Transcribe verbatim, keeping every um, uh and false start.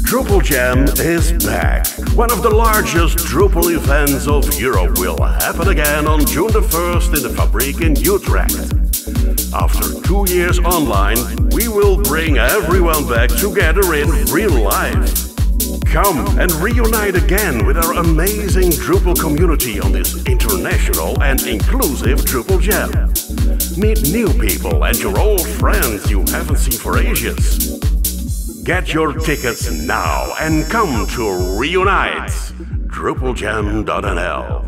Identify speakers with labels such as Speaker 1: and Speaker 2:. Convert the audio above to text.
Speaker 1: Drupaljam is back. One of the largest Drupal events of Europe will happen again on June the first in the Fabriek in Utrecht. After two years online, we will bring everyone back together in real life. Come and reunite again with our amazing Drupal community on this international and inclusive Drupaljam. Meet new people and your old friends you haven't seen for ages. Get your tickets now and come to Reunite! Drupaljam dot n l